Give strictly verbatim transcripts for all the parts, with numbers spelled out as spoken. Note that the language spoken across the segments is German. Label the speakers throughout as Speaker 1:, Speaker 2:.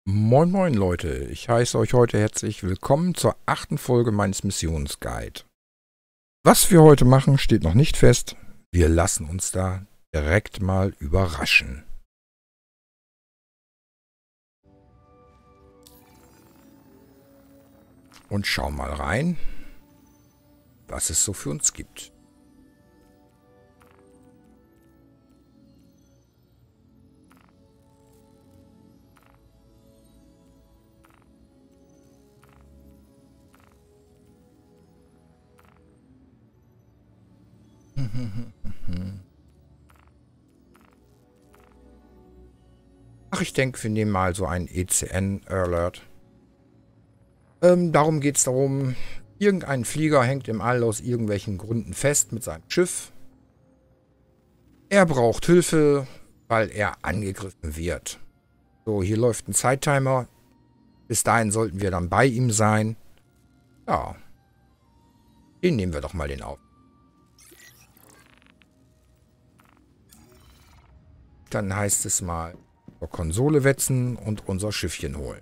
Speaker 1: Moin moin Leute, ich heiße euch heute herzlich willkommen zur achten Folge meines Missionsguide. Was wir heute machen, steht noch nicht fest. Wir lassen uns da direkt mal überraschen. Und schauen mal rein, was es so für uns gibt. Ach, ich denke, wir nehmen mal so einen E C N-Alert. Ähm, darum geht es darum, irgendein Flieger hängt im All aus irgendwelchen Gründen fest mit seinem Schiff. Er braucht Hilfe, weil er angegriffen wird. So, hier läuft ein Zeittimer. Bis dahin sollten wir dann bei ihm sein. Ja. Den nehmen wir doch mal den auf. Dann heißt es mal zur Konsole wetzen und unser Schiffchen holen.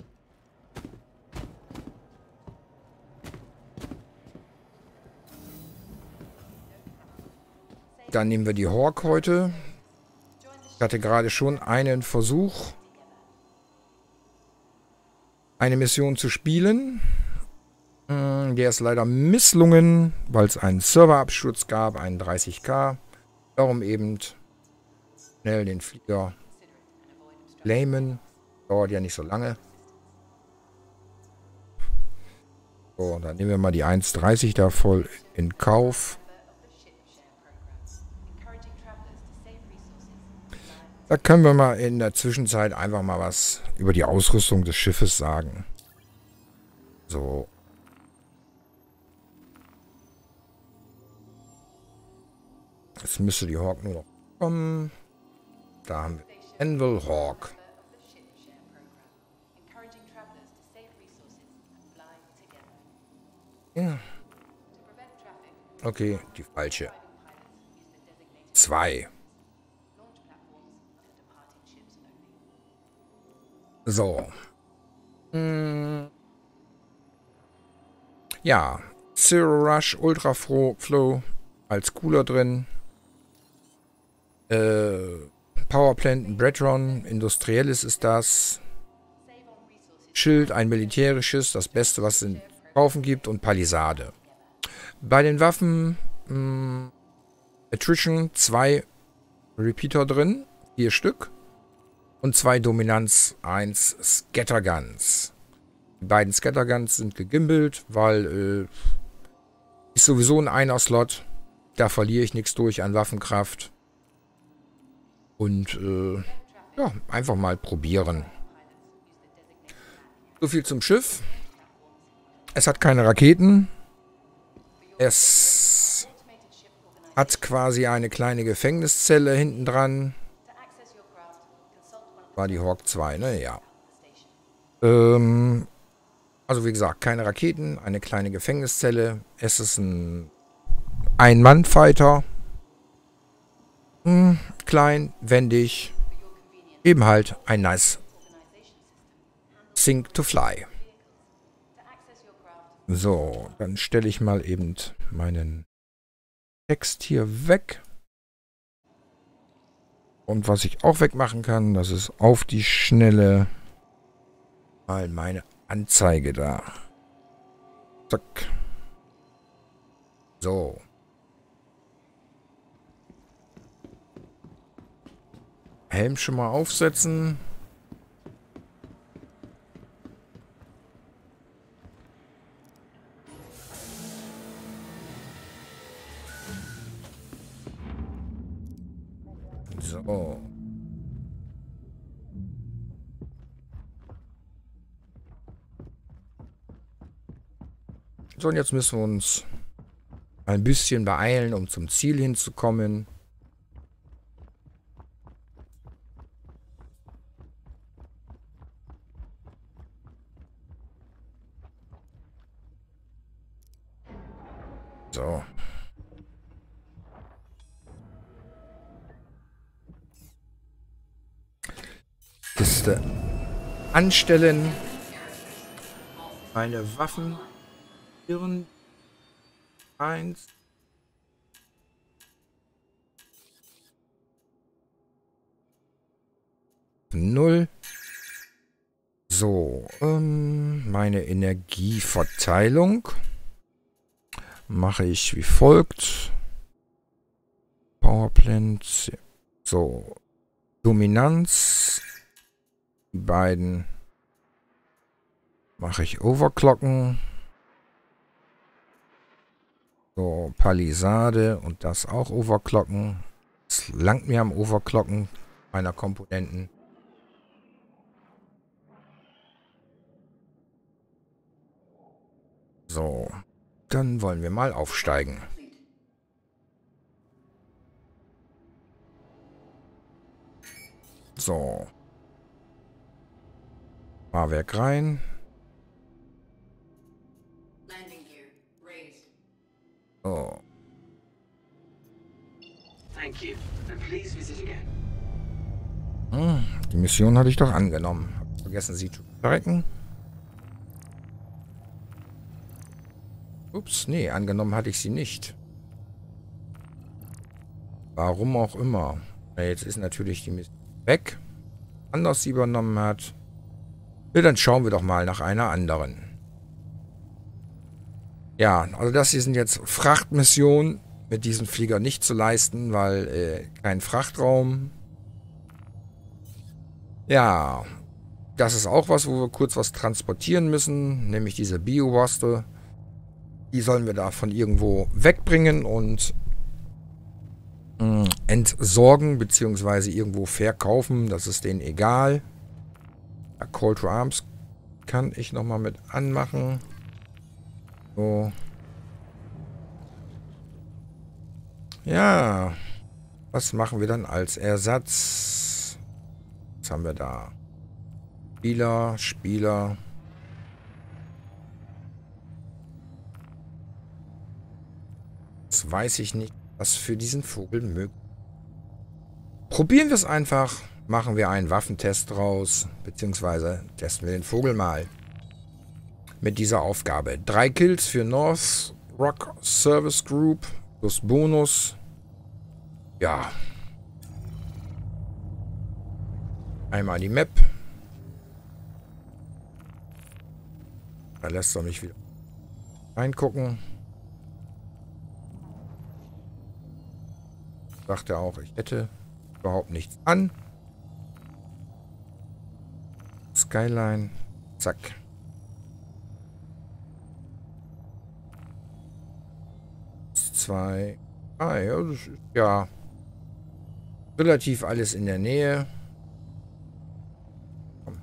Speaker 1: Dann nehmen wir die Hawk heute. Ich hatte gerade schon einen Versuch, eine Mission zu spielen. Der ist leider misslungen, weil es einen Serverabsturz gab, einen dreißig K. Darum eben schnell den Flieger claimen. Dauert ja nicht so lange. So, dann nehmen wir mal die eins dreißig da voll in Kauf. Da können wir mal in der Zwischenzeit einfach mal was über die Ausrüstung des Schiffes sagen. So. Jetzt müsste die Hawk nur noch kommen. Da haben wir Anvil Hawk. Ja. Okay, die falsche. Zwei. So. Hm. Ja. Zero Rush, Ultra Flow als Cooler drin. Äh, Powerplant, Bretron, industrielles ist das. Schild, ein militärisches, das Beste, was es zu kaufen gibt. Und Palisade. Bei den Waffen mh, Attrition, zwei Repeater drin, vier Stück. Und zwei Dominanz, eins Scatterguns. Die beiden Scatterguns sind gegimbelt, weil äh, ist sowieso ein Einer-Slot. Da verliere ich nichts durch an Waffenkraft. Und äh, ja, einfach mal probieren. So viel zum Schiff. Es hat keine Raketen. Es hat quasi eine kleine Gefängniszelle hinten dran. War die Hawk zwei, ne? Ja. Ähm, also wie gesagt, keine Raketen, eine kleine Gefängniszelle. Es ist ein Ein-Mann-Fighter. Hm, klein, wendig. Eben halt ein nice Sink to Fly. So, dann stelle ich mal eben meinen Text hier weg. Und was ich auch wegmachen kann, das ist auf die Schnelle mal meine Anzeige da. Zack. So. Helm schon mal aufsetzen. So. So, und jetzt müssen wir uns ein bisschen beeilen, um zum Ziel hinzukommen. So. Kiste anstellen. Meine Waffen. Eins. Null. So, ähm, meine Energieverteilung mache ich wie folgt. Powerplant. So, Dominanz. Die beiden mache ich overclocken. So, Palisade und das auch overclocken. Es langt mir am Overclocken meiner Komponenten. So, dann wollen wir mal aufsteigen. So. Fahrwerk rein. So. Hm, die Mission hatte ich doch angenommen. Hab vergessen, sie zu strecken. Ups, nee, angenommen hatte ich sie nicht. Warum auch immer. Ja, jetzt ist natürlich die Mission weg. Anders sie übernommen hat. Ja, dann schauen wir doch mal nach einer anderen. Ja, also das hier sind jetzt Frachtmissionen. Mit diesem Flieger nicht zu leisten, weil äh, kein Frachtraum. Ja, das ist auch was, wo wir kurz was transportieren müssen. Nämlich diese Biowaste. Die sollen wir da von irgendwo wegbringen und mh, entsorgen, beziehungsweise irgendwo verkaufen. Das ist denen egal. Ja, Call to Arms kann ich nochmal mit anmachen. So. Ja. Was machen wir dann als Ersatz? Was haben wir da? Spieler, Spieler. Das weiß ich nicht, was für diesen Vogel möglich ist. Probieren wir es einfach. Machen wir einen Waffentest draus. Beziehungsweise testen wir den Vogel mal. Mit dieser Aufgabe. Drei Kills für North Rock Service Group. Plus Bonus. Ja. Einmal die Map. Da lässt er mich wieder reingucken. Sagt er auch, ich hätte überhaupt nichts an. Skyline. Zack. Zwei. Ah ja, das ist ja relativ alles in der Nähe. Komm.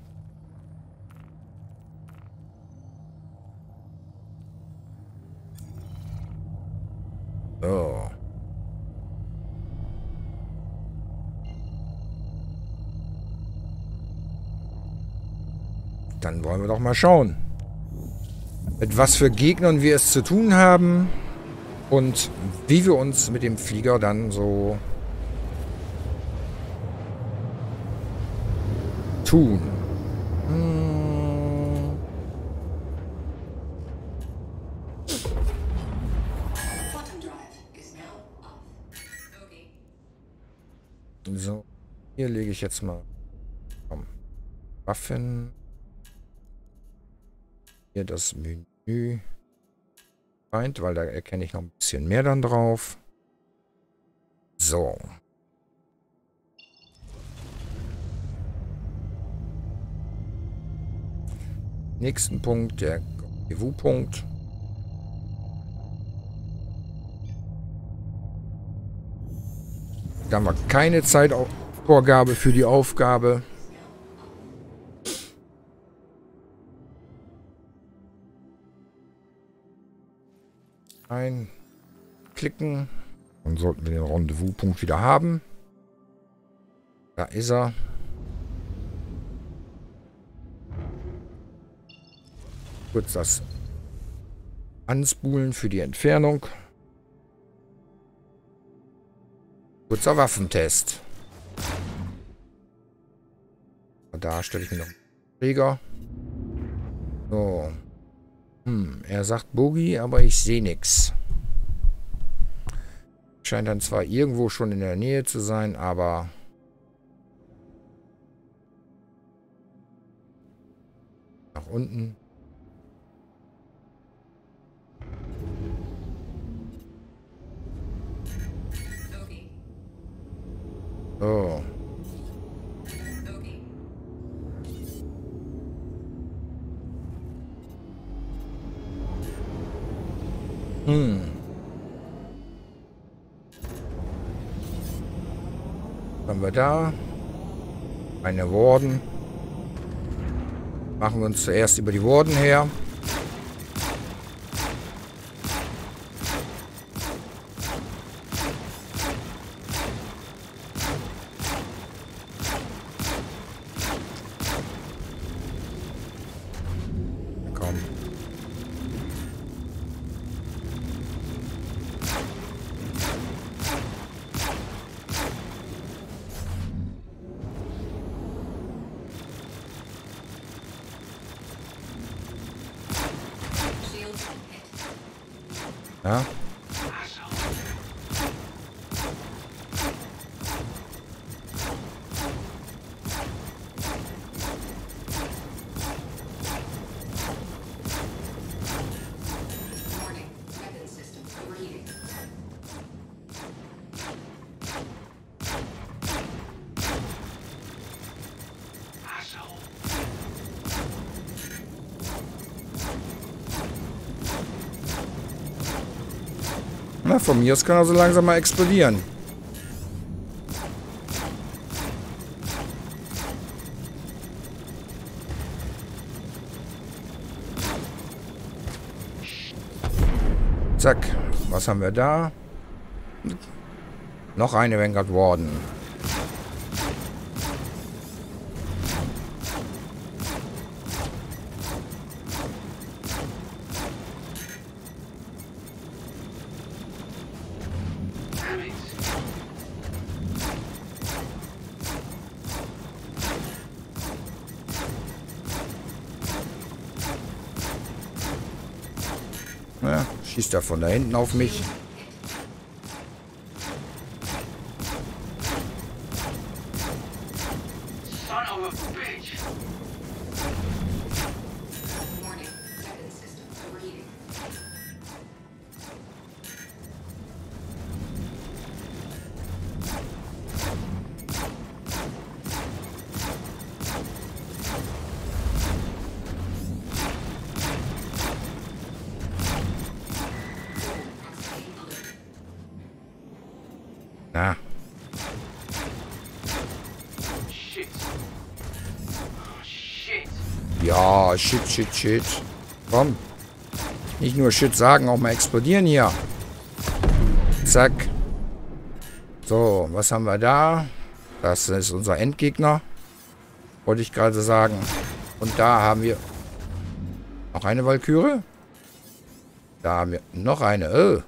Speaker 1: So. Dann wollen wir doch mal schauen, mit was für Gegnern wir es zu tun haben und wie wir uns mit dem Flieger dann so tun. Hm. So, hier lege ich jetzt mal komm, Waffen. Hier das Menü. Feind, weil da erkenne ich noch ein bisschen mehr dann drauf. So. Nächsten Punkt, der E W-Punkt. Da haben wir keine Zeitvorgabe für die Aufgabe. Einklicken. Dann sollten wir den Rendezvous-Punkt wieder haben. Da ist er. Kurz das anspulen für die Entfernung. Kurzer Waffentest. Da stelle ich mir noch Träger. So. Hm, er sagt Boogie, aber ich sehe nichts. Scheint dann zwar irgendwo schon in der Nähe zu sein, aber... Nach unten. So. Hm. Was haben wir da? Eine Warden. Machen wir uns zuerst über die Warden her. Komm. Ja. Na, von mir aus kann er so langsam mal explodieren. Zack. Was haben wir da? Noch eine Vanguard Warden. Ja, schießt er von da hinten auf mich. Na. Ja, shit, shit, shit. Komm. Nicht nur shit sagen, auch mal explodieren hier. Zack. So, was haben wir da? Das ist unser Endgegner. Wollte ich gerade sagen. Und da haben wir noch eine Walküre. Da haben wir noch eine. Oh.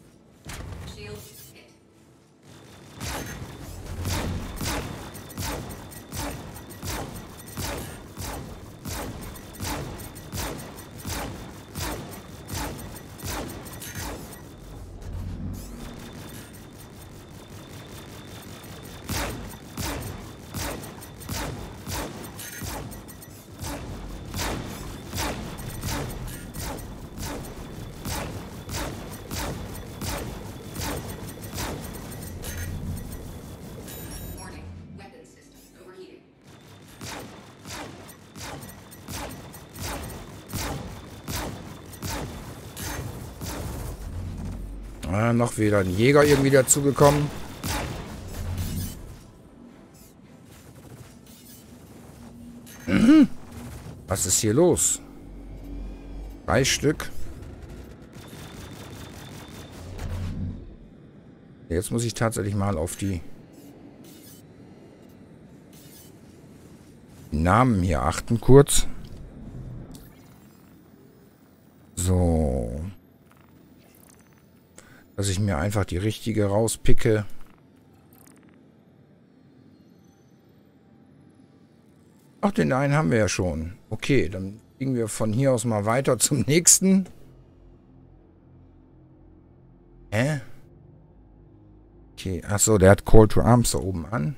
Speaker 1: Ah, noch wieder ein Jäger irgendwie dazugekommen. Mhm. Was ist hier los? Drei Stück. Jetzt muss ich tatsächlich mal auf die Namen hier achten, kurz. So. Dass ich mir einfach die richtige rauspicke. Ach, den einen haben wir ja schon. Okay, dann fliegen wir von hier aus mal weiter zum nächsten. Hä? Okay, achso, der hat Call to Arms da oben an.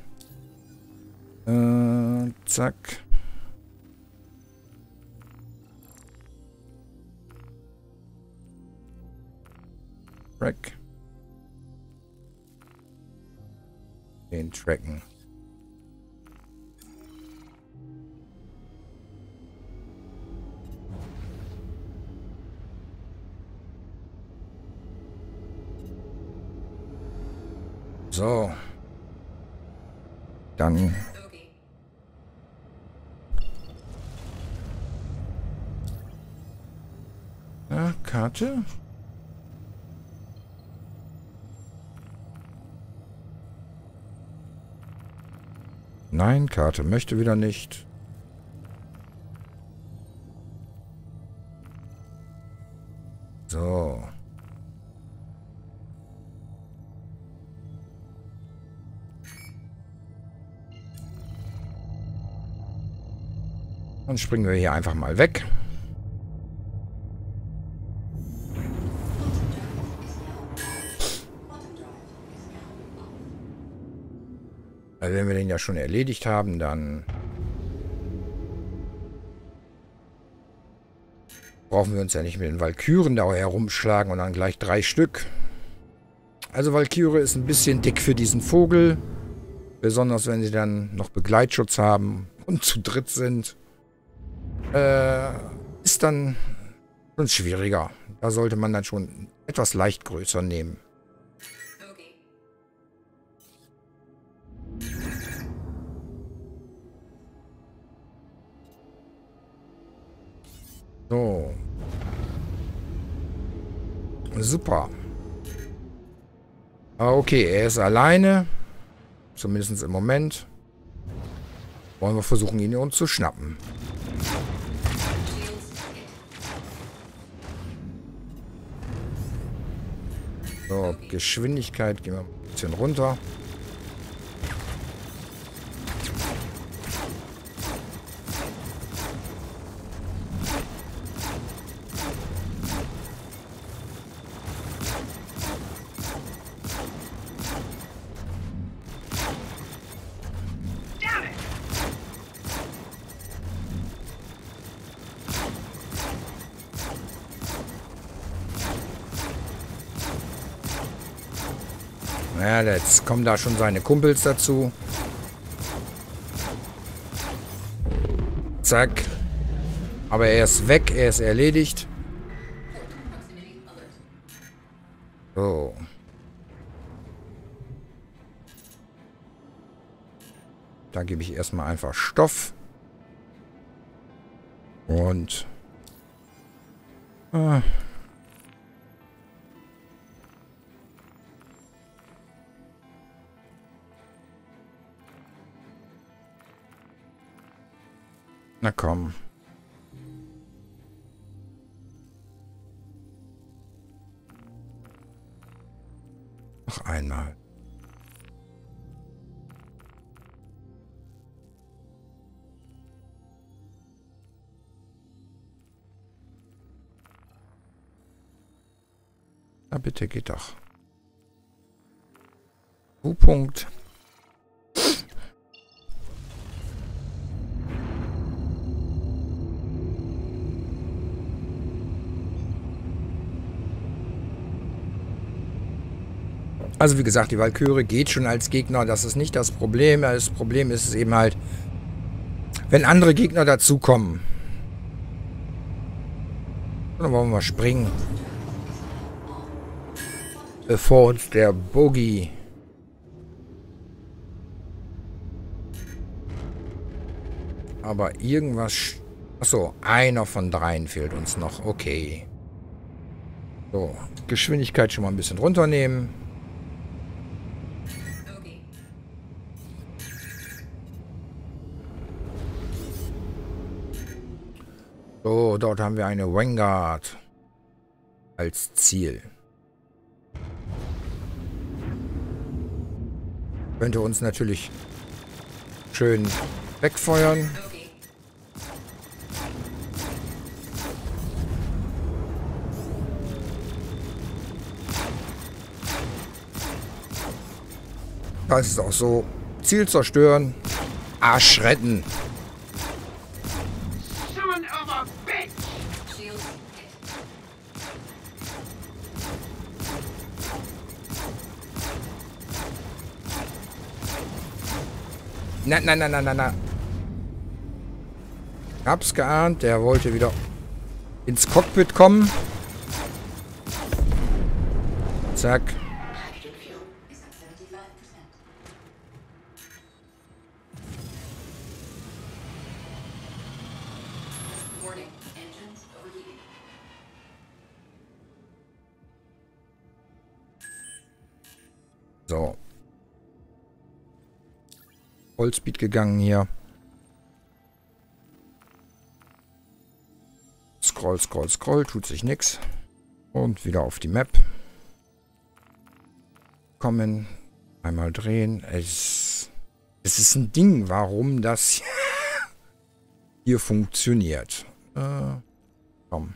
Speaker 1: Äh, zack. Track. Den tracken. So. Dann. Ja, Karte. Nein, Karte möchte wieder nicht. So. Dann springen wir hier einfach mal weg. Also wenn wir den ja schon erledigt haben, dann brauchen wir uns ja nicht mit den Valkyren da herumschlagen und dann gleich drei Stück. Also Valkyrie ist ein bisschen dick für diesen Vogel. Besonders wenn sie dann noch Begleitschutz haben und zu dritt sind. Äh, ist dann schon schwieriger. Da sollte man dann schon etwas leicht größer nehmen. So. Super. Okay, er ist alleine. Zumindest im Moment. Wollen wir versuchen, ihn uns zu schnappen. So, Geschwindigkeit gehen wir ein bisschen runter. Ja, jetzt kommen da schon seine Kumpels dazu. Zack. Aber er ist weg, er ist erledigt. So. Da gebe ich erstmal einfach Stoff. Und... Ah. Na komm. Noch einmal. Na bitte, geht doch. U-Punkt. Also wie gesagt, die Valkyrie geht schon als Gegner. Das ist nicht das Problem. Das Problem ist es eben halt, wenn andere Gegner dazukommen. Dann wollen wir mal springen. Bevor uns der Bogie... Aber irgendwas... Achso, einer von dreien fehlt uns noch. Okay. So, Geschwindigkeit schon mal ein bisschen runternehmen. So, dort haben wir eine Vanguard als Ziel. Könnte uns natürlich schön wegfeuern. Da ist es auch so. Ziel zerstören. Arsch retten. Na, na, na, na, na, na. Hab's geahnt, der wollte wieder ins Cockpit kommen. Zack. So. Vollspeed gegangen hier. Scroll, scroll, scroll. Tut sich nichts. Und wieder auf die Map. Kommen. Einmal drehen. Es, es ist ein Ding, warum das hier funktioniert. Äh, komm.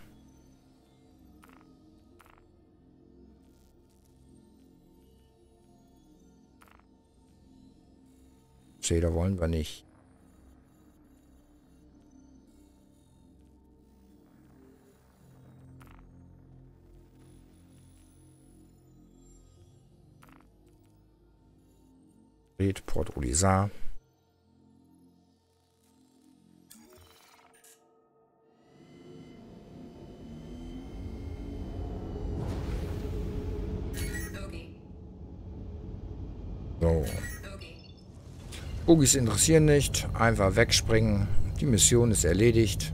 Speaker 1: Da wollen wir nicht. Port Olisar. So. Bugis interessieren nicht. Einfach wegspringen. Die Mission ist erledigt.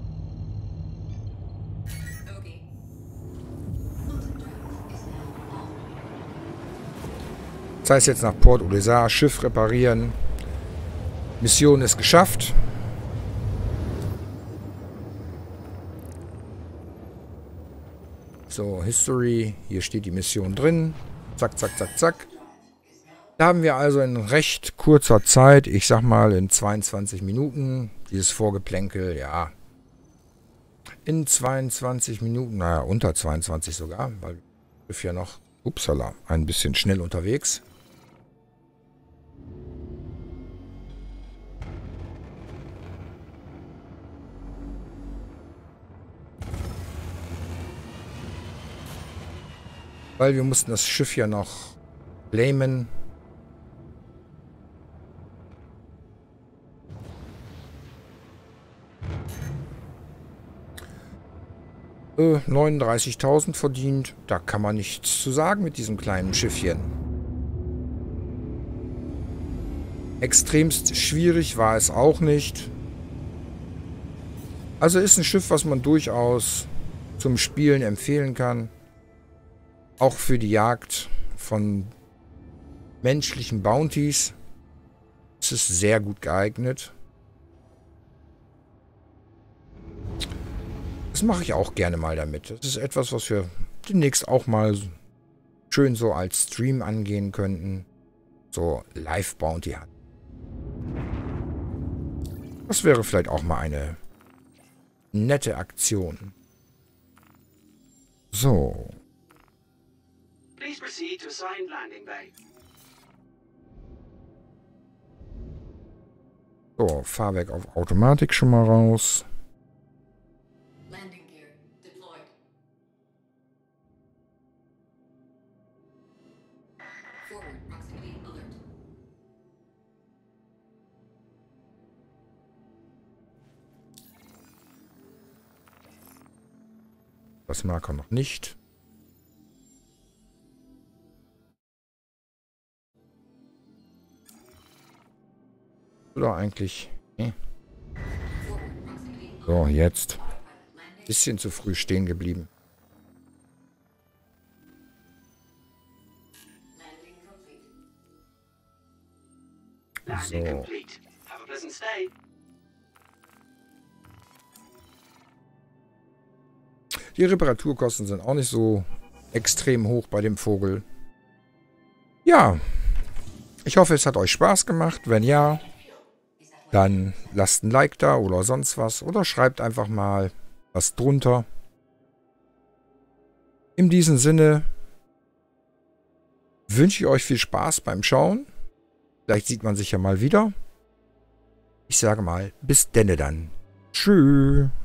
Speaker 1: Das heißt jetzt nach Port Olisar, Schiff reparieren. Mission ist geschafft. So, History. Hier steht die Mission drin. Zack, zack, zack, zack. Da haben wir also in recht kurzer Zeit, ich sag mal in zweiundzwanzig Minuten, dieses Vorgeplänkel, ja. In zweiundzwanzig Minuten, naja, unter zweiundzwanzig sogar, weil ich bin ja noch, upsala, ein bisschen schnell unterwegs. Weil wir mussten das Schiff ja noch claimen. Äh, neununddreißigtausend verdient. Da kann man nichts zu sagen mit diesem kleinen Schiffchen. Extremst schwierig war es auch nicht. Also ist ein Schiff, was man durchaus zum Spielen empfehlen kann. Auch für die Jagd von menschlichen Bounties ist es sehr gut geeignet. Das mache ich auch gerne mal damit. Das ist etwas, was wir demnächst auch mal schön so als Stream angehen könnten. So Live-Bounty hat. Das wäre vielleicht auch mal eine nette Aktion. So.
Speaker 2: Please proceed to assigned landing bay.
Speaker 1: So, Fahrwerk auf Automatik schon mal raus.
Speaker 2: Landing gear deployed. Forward proximity alert.
Speaker 1: Das mag er noch nicht. Oder eigentlich... Eh. So, jetzt. Bisschen zu früh stehen geblieben. So. Die Reparaturkosten sind auch nicht so extrem hoch bei dem Vogel. Ja. Ich hoffe, es hat euch Spaß gemacht. Wenn ja, dann lasst ein Like da oder sonst was. Oder schreibt einfach mal was drunter. In diesem Sinne wünsche ich euch viel Spaß beim Schauen. Vielleicht sieht man sich ja mal wieder. Ich sage mal, bis denne dann. Tschüss.